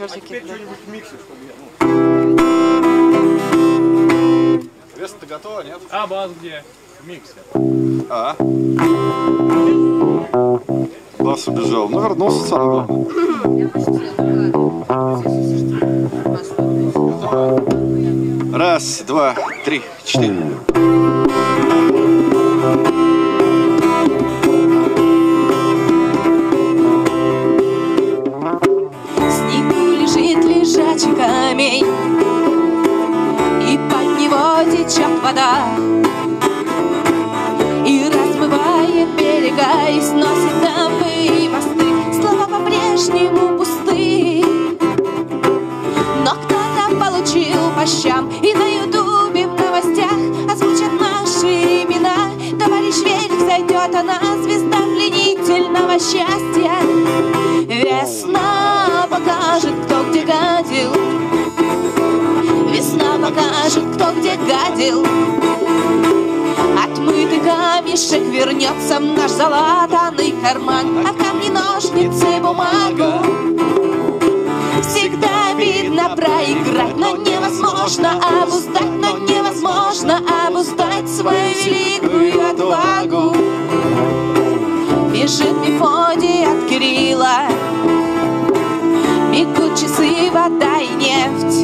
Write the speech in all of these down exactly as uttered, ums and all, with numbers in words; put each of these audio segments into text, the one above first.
ножики. А теперь что-нибудь в миксе, чтобы я... Ну... Веса, ты готова, нет? А бас где? В миксе. А? Бас убежал. Ну, вернулся, самое главное. Раз, два, три, четыре. Лежачий камень, и под него течет вода, и размывает берега, и сносит дамбы и мосты. Слова по-прежнему пусты, но кто-то получил по щам, и на ютубе в новостях озвучат наши имена. Товарищ Верик, зайдет она, звезда пленительного счастья. Весна покажет, кто где гадил. Весна покажет, кто где гадил. Отмытый камешек вернется в наш залатанный карман, а камни, ножницы, бумагу всегда видно проиграть, но невозможно обуздать, но невозможно обуздать свою великую отвагу. Бежит Мефодий от Кирилла, бегут часы, вода и нефть.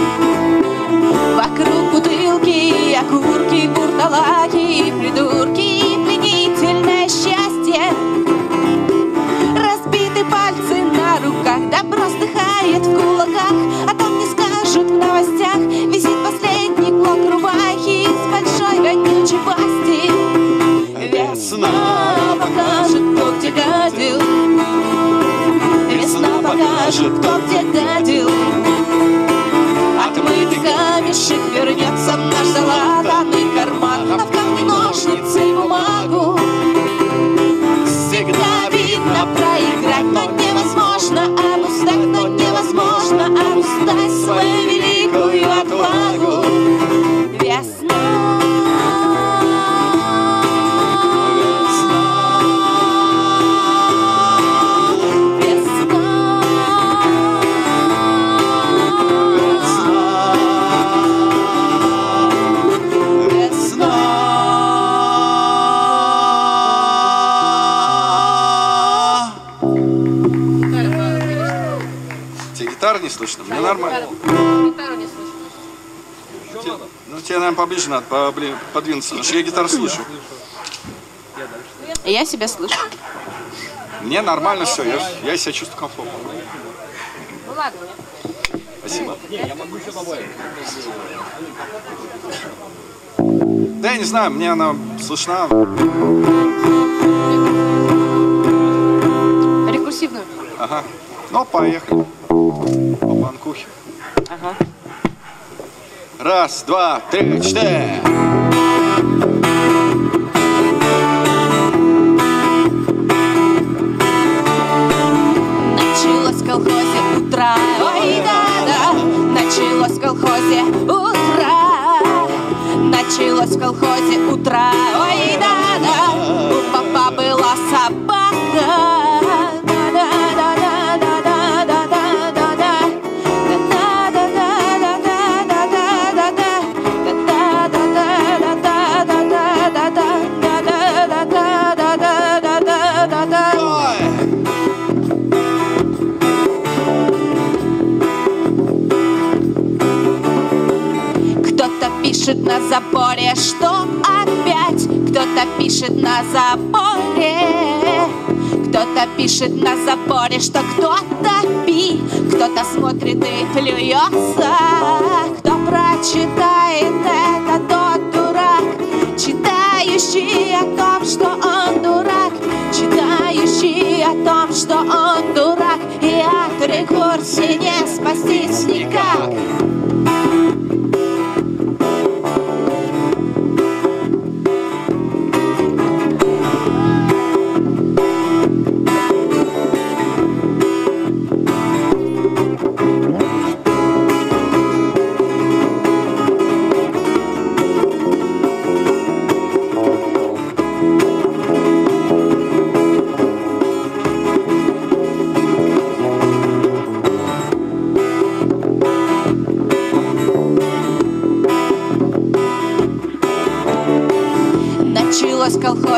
Вокруг бутылки и окурки, бурдалаки и придурки, и пленительное счастье. Разбиты пальцы на руках, добро вздыхает в кулаках, а там не скажут в новостях. Висит последний клок рубахи из большой вонючей пасти. Весна покажет, кто где гадил. Весна покажет, кто где гадил. Отмытый камешек вернется в наш залатанный карман, а в камне, ножницы, бумагу всегда видно проиграть, но невозможно обуздать, но невозможно обуздать свою великую отвагу. Весна. Гитару не слышно? Мне нормально. Гитару не слышно. Те, ну, тебе, наверное, поближе надо побли, подвинуться, потому что я гитару слышу. Я себя слышу. Мне нормально все, я, я себя чувствую комфортно. Ну ладно. Спасибо. Я могу еще добавить. Да я не знаю, мне она слышна. Рекурсивную. Ага. Ну, поехали. По банкухе. Ага. Раз, два, три, четыре. Началось в колхозе утро, ой, да-да. Началось в колхозе утро. Началось в колхозе утро, ой, да-да. У папа была собака. Пишет на заборе, что опять. Кто-то пишет на заборе. Кто-то пишет на заборе, что кто-то пи. Кто-то смотрит и плюется. Кто прочитает это, тот дурак, читающий о том, что он дурак, читающий о том, что он дурак. И от рекурсии не спастись никак.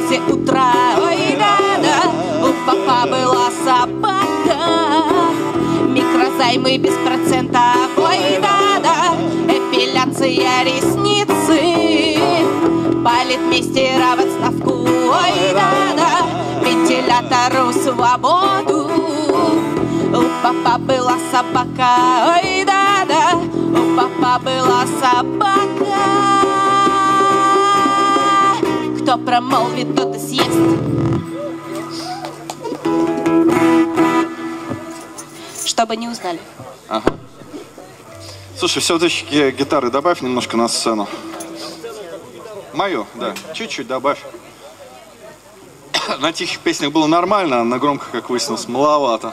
все утра. Ой, да-да, у папа была собака. Микрозаймы без процентов. Ой, да-да, эпиляция ресницы. Политмейстера в отставку. Ой, да-да, вентилятору свободу. У папа была собака. Ой, да-да, у папа была собака. Кто промолвит, тот и съест. Чтобы не узнали. Ага. Слушай, все-таки гитары добавь немножко на сцену. Мою, да, чуть-чуть добавь. На тихих песнях было нормально, а на громких, как выяснилось, маловато.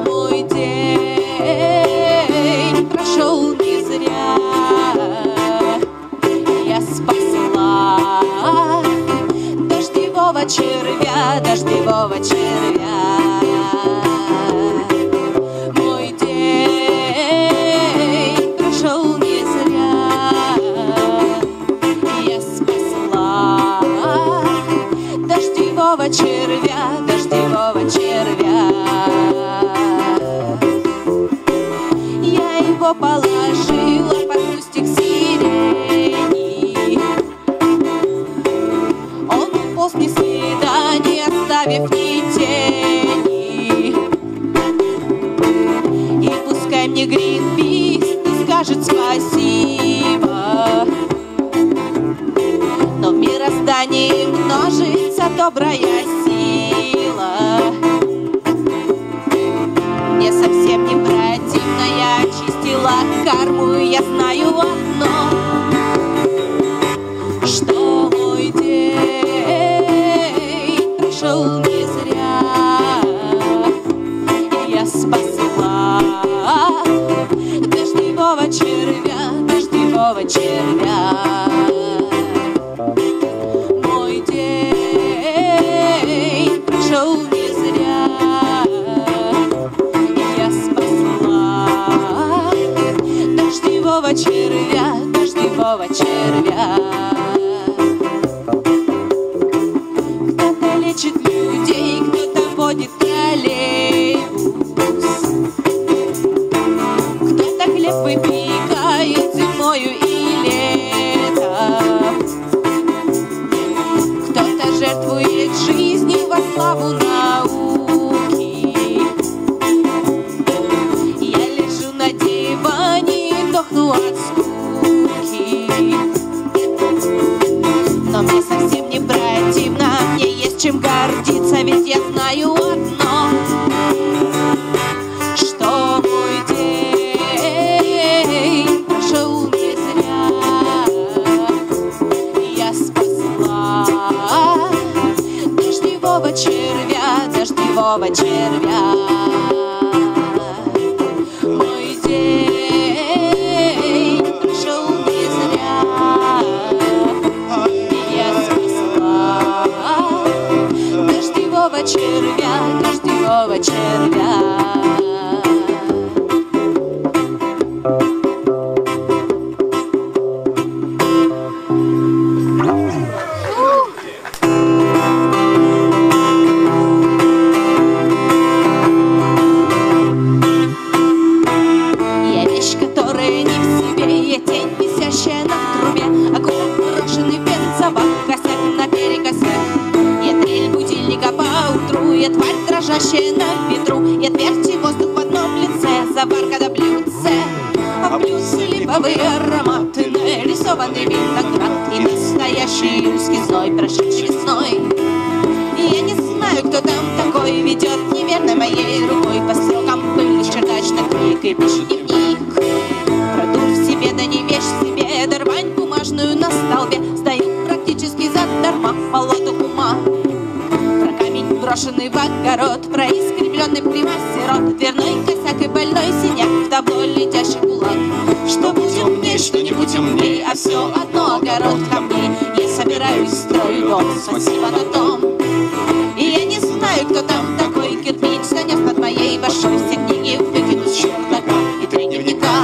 Прошел не зря. червя, дождевого червя. Мой день прошел не зря. Я спасла дождевого червя, дождевого червя. Я его положила под кустик сирени. Он уполз ни следа, не оставив ни тени. И пускай мне Гринпис не скажет спасибо, но в мироздании множится добрая сила. Мне совсем не противно, я очистила карму, и я знаю одно, что мой день прошел не зря. Я спасла дождевого червя, дождевого червя. Мой день прошел не зря. Я спасла дождевого червя, дождевого червя. Кто-то лечит людей, кто-то водит троллейбус, кто-то хлеб выпекает зимою и летом, кто-то жертвует жизнью во славу науки. Я лежу на диване и дохну от скуки, но мне совсем не противно, мне есть чем гордиться, ведь я знаю одно, что мой день прошел не зря. Я спасла дождевого червя, дождевого червя. Мой день прошел не зря. Я спасла дождевого червя, дождевого червя. Я вещь, которая не в себе, я тень, висящая на трубе, окурок брошенный в бензобак, косяк наперекосяк. Я трель будильника поутру, я тварь, дрожащая на ветру, я твердь и воздух в одном лице, заварка до блюдце, а блюдце липовые ароматы, нарисованный виноград и настоящий июльский зной, прошедший весной. И я не знаю, кто там такой ведет неверной моей рукой по строкам пыльных чердачных книг и пишет дневник. Про дур в себе, да не вещь в себе, да рвань бумажную на столбе, стою практически задарма в болоту ума. Про камень, брошенный в огород, про искривленный примастерот, дверной косяк и больной синяк, в табло летящий кулак. Что будь умней, что не будь умней, а все одно огород камней. Я собираюсь, строю дом, спасибо на том. И я не знаю, кто там такой, кирпич занес над моей башой, все книги выкинут с чердака и три дневника.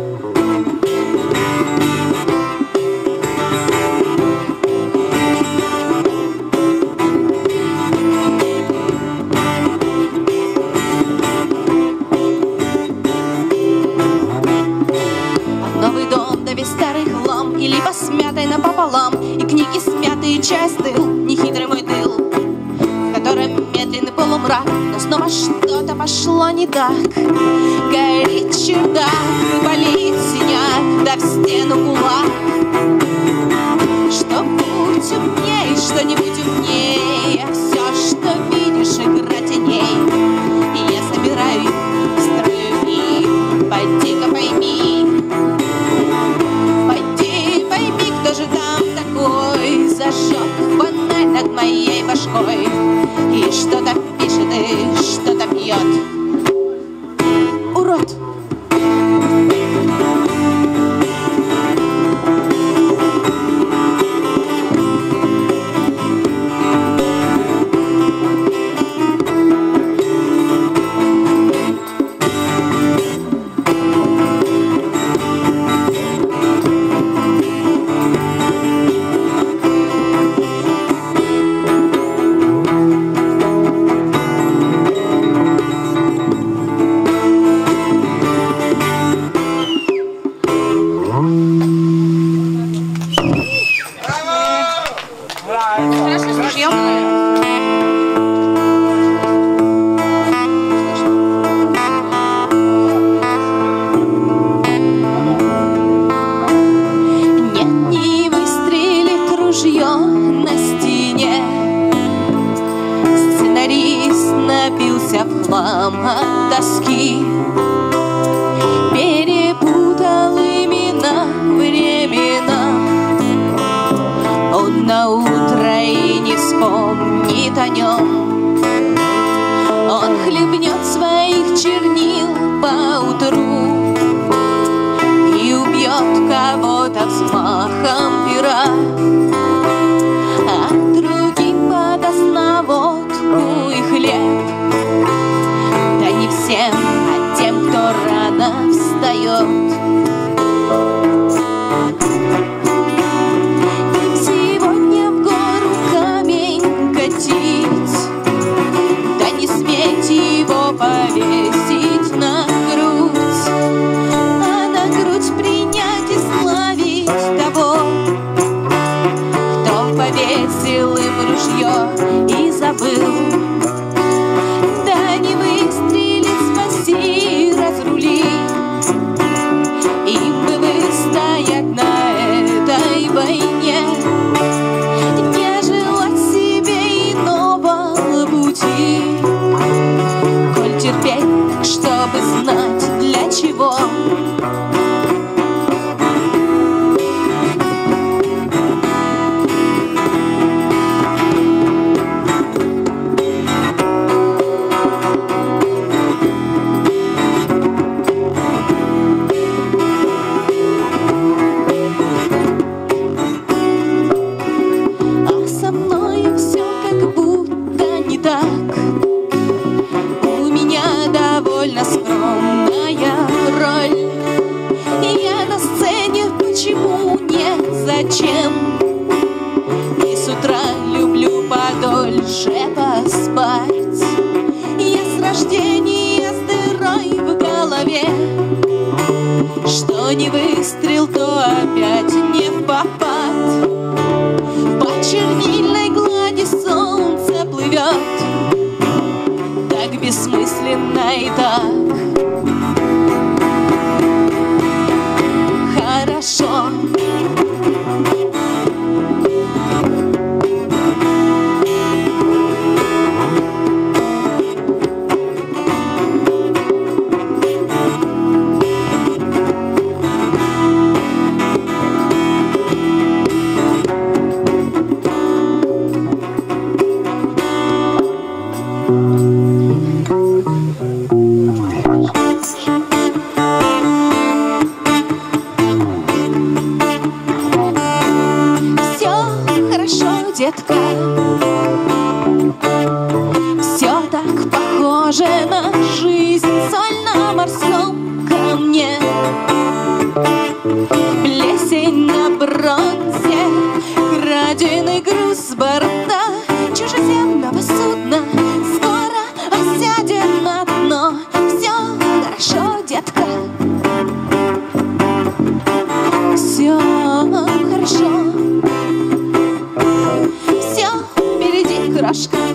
Новый дом, да весь старый хлам, и либо смятой напополам, и книги смятые, чай стыл, нехитрый мой тыл, в котором медленный полумрак, но снова что-то пошло не так. Горит чердак, болит синяк, да в стену кулак. Что будь умней, что-нибудь умней, а все, что видишь, игра теней. И я собираю их, строю их, пойди-ка пойми. Кто же там такой зажег фонарь над моей башкой и что-то пишет, и что-то пьет? Урод! Хорошо с ружьем. Напился в хлам от тоски, перепутал имена, времена. Он наутро и не вспомнит о нем. Он хлебнет своих чернил поутру и убьет кого-то взмахом пера, а другим подаст на водку и хлеб. Да не всем, а тем, кто рано встает. Им сегодня в гору камень катить, да не сметь его повесить на грудь, а на грудь принять и славить того, кто повесил им ружье и забыл. Да не выстрели, спаси, разрули, им бы выстоять на этой войне, не желать себе иного пути. Коль терпеть, так чтобы знать для чего. Скромная роль, и я на сцене почему не зачем. И с утра люблю подольше поспать. Я с рождения с дырой в голове, что не выстрел, то опять не в попад. По чернильной глади солнце плывет, так бессмысленно и так хорошо. Детка, все так похоже на жизнь, соль на морском камне, плесень на бронзе, краденый груз с борта чужеземного судна скоро осядет на дно. Все хорошо, детка, все хорошо. Крошка,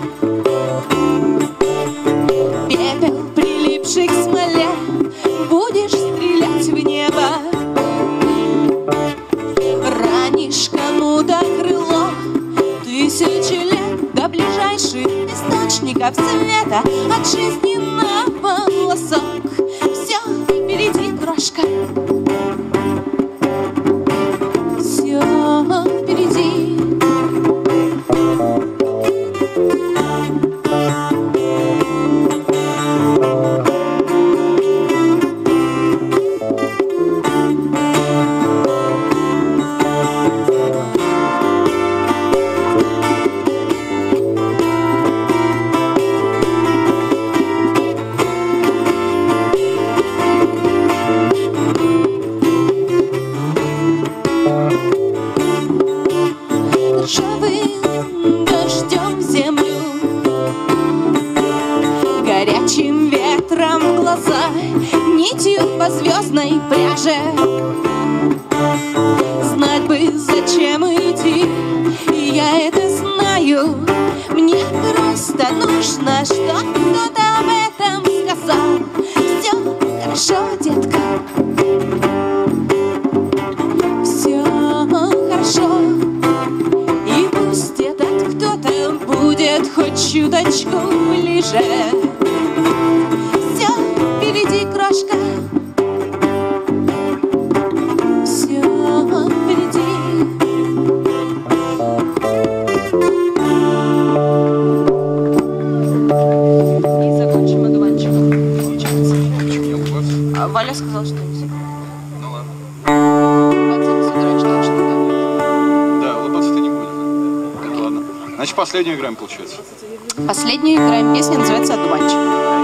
пепел, прилипший к смоле, будешь стрелять в небо. Ранишь кому-то крыло, тысячи лет до ближайших источников света, от жизни на волосок. Все впереди, крошка, все впереди. Ржавым дождем землю, горячим ветром в глаза, нитью по звездной пряже. Знать бы, зачем идти, и я это знаю. важно, что кто-то об этом сказал. Все хорошо, детка. Все хорошо. И пусть этот кто-то будет хоть чуточку ближе. Все впереди, крошка. Все впереди. И закончим одуванчиком. Получается. А Валя сказала, что нельзя. Ну ладно. Пацан задрочь должен, да? Да, улыбаться-то не будет. Ну ладно. Значит, последнюю играем, получается. Последнюю играем. Песня называется «Одуванчик».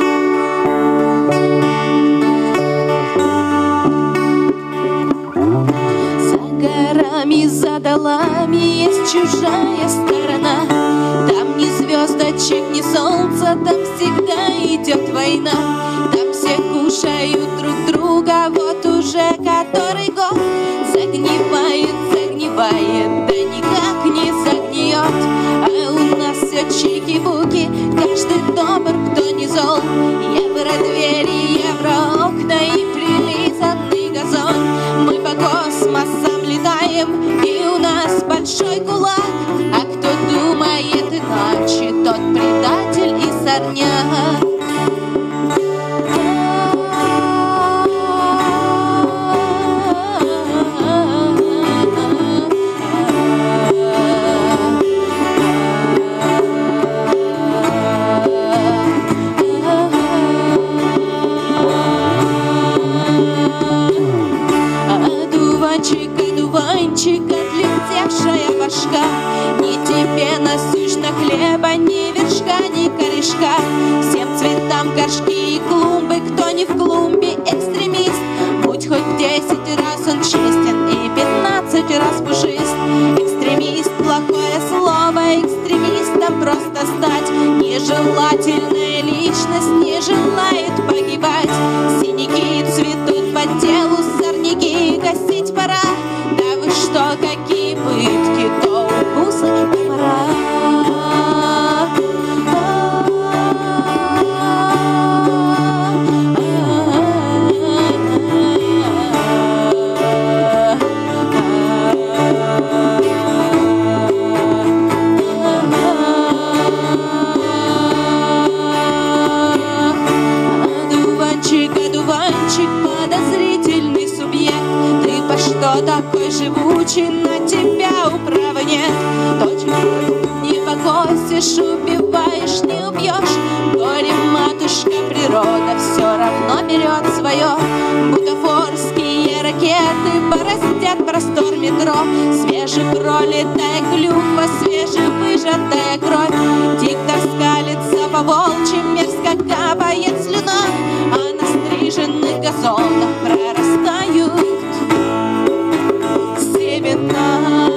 За горами, за долами есть чужая сторона. Там ни звездочек, ни солнца, там всегда идет война. Там все кушают друг друга, вот уже который год. Загнивает, загнивает, да никак не загниет. А у нас все чики-буки, каждый добр, кто не зол. Евро-двери, евро-окна и прилизанный газон. Мы по космосам летаем, и у нас большой кулак. А кто думает иначе, тот предатель и сорняк. Одуванчик, одуванчик, отлетевшая башка. Ни тебе насущно хлеба, ни вершка, ни корешка. Всем цветам горшки и клумбы, кто не в клумбе экстремист. Будь хоть десять раз он честен и пятнадцать раз пушист. Экстремист, плохое слово, экстремистом просто стать. Нежелательная личность не желает погибать. Синяки цветут по телу, сорняки гасить пора. Да вы что, какие пытки, то укусы комара. Одуванчик, одуванчик, подозрительный субъект. Ты по что такой живучий, на тебя управы нет. Точно не покосишь, убиваешь, не убьешь. Горе, матушка природа, все равно берет свое. Бутафорские ракеты бороздят простор метро. Свежепролитая клюква, свежевыжатая кровь. Диктор скалится по волчьи, мерзко капает слюна. А на стриженных газонах прорастают семена.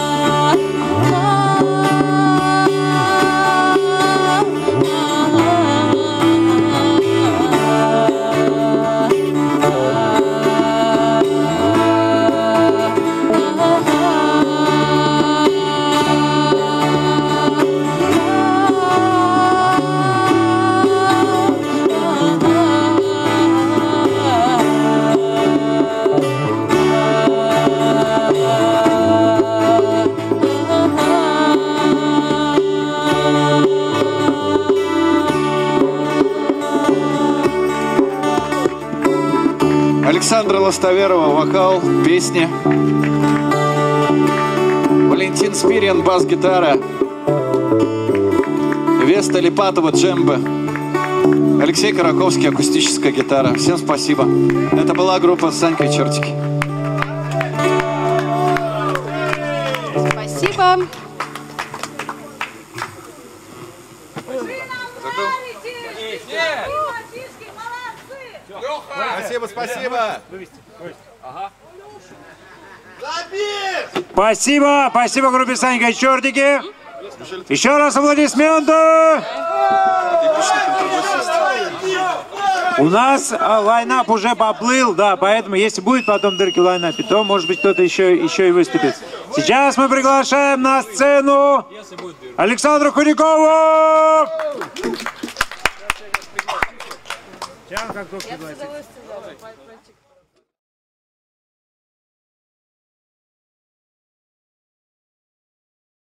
Александра Лостоверова, вокал, песни. Валентин Спирин, бас-гитара. Веста Липатова, джембе. Алексей Караковский, акустическая гитара. Всем спасибо. Это была группа «Санька и чертики». Спасибо. Спасибо, спасибо. Спасибо, спасибо группе «Санька и чертики». Еще раз аплодисменты. У нас а, лайнап уже поплыл, да, поэтому если будет потом дырки в лайнапе, то, может быть, кто-то еще, еще и выступит. Сейчас мы приглашаем на сцену Александру Худякову! Сейчас как